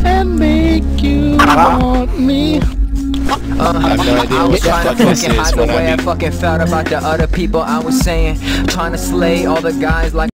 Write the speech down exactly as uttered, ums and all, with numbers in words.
and make you want me. Uh, I have no idea I what was the trying fuck to this fucking is, hide the but I way I mean- fucking felt about the other people I was saying. Trying to slay all the guys like